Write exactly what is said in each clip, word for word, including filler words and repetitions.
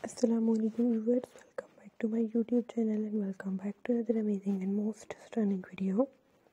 Assalamualaikum viewers, welcome back to my YouTube channel and welcome back to another amazing and most stunning video।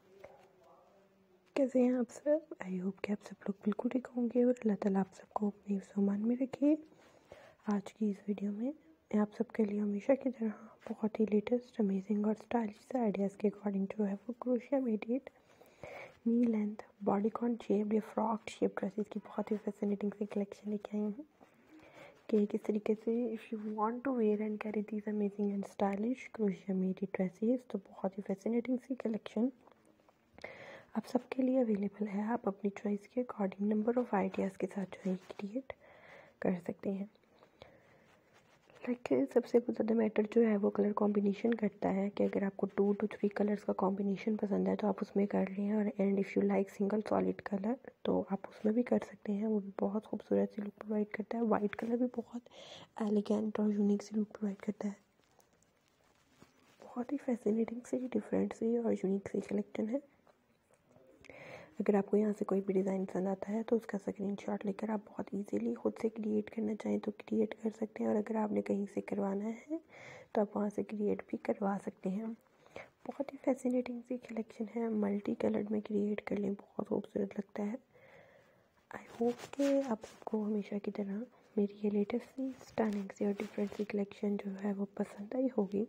कैसे हैं आप सब? I hope कि आप सब लोग बिल्कुल ठीक होंगे और अल्लाह ताला आप सबको अपने सामान में रखे। आज की इस वीडियो में मैं आप सबके लिए हमेशा की तरह बहुत ही लेटेस्ट अमेजिंग और स्टाइलिश आइडियाज़ के अकॉर्डिंग जो है वो crochet made knee length bodycon shape या फ्रॉक शेप ड्रेसेस की बहुत ही फैसिनेटिंग सी कलेक्शन लेके आई हूँ कि किस तरीके से if you want to wear and carry these amazing and stylish crochet made dresses, तो बहुत ही फैसिनेटिंग सी कलेक्शन आप सबके लिए अवेलेबल है। आप अपनी चॉइस के अकॉर्डिंग नंबर ऑफ़ आइडियाज़ के साथ जो है क्रिएट कर सकते हैं। लाइक like, सबसे ज़्यादा मैटर जो है वो कलर कॉम्बिनेशन करता है कि अगर आपको टू टू थ्री कलर्स का कॉम्बिनेशन पसंद है तो आप उसमें कर लें, और and if you like single solid colour तो आप उसमें भी कर सकते हैं। वो भी बहुत खूबसूरत सी लुक प्रोवाइड करता है। वाइट कलर भी बहुत एलिगेंट और यूनिक सी लुक प्रोवाइड करता है। बहुत ही फैसिनेटिंग सी, डिफरेंट सी और यूनिक सी कलेक्शन है। अगर आपको यहाँ से कोई भी डिज़ाइन पसंद आता है तो उसका स्क्रीनशॉट लेकर आप बहुत इजीली खुद से क्रिएट करना चाहें तो क्रिएट कर सकते हैं, और अगर आपने कहीं से करवाना है तो आप वहाँ से क्रिएट भी करवा सकते हैं। बहुत ही फैसिनेटिंग सी कलेक्शन है। मल्टी कलर्ड में क्रिएट कर लें, बहुत खूबसूरत लगता है। आई होप कि आप सबको हमेशा की तरह मेरी ये लेटेस्ट सी स्टनिंग सी और डिफरेंट सी कलेक्शन जो है वो पसंद आई होगी।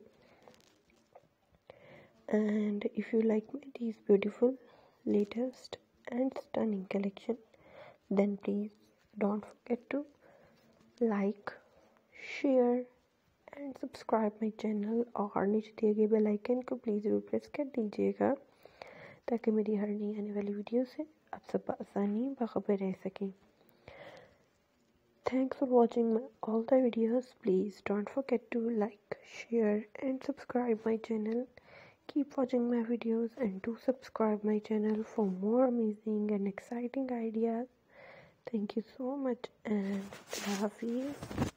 And if you like my these beautiful latest and stunning collection, then please don't forget to like, share and subscribe my channel, और नीचे दिए गए बेल आइकन को प्लीज़ ज़रूर प्रेस कर दीजिएगा ताकि मेरी हर नई आने वाली वीडियो से आप सब आसानी बाखबर रह सकें। Thanks for watching my, all the videos. Please don't forget to like, share and subscribe my channel. Keep watching my videos and do subscribe my channel for more amazing and exciting ideas. Thank you so much and love you.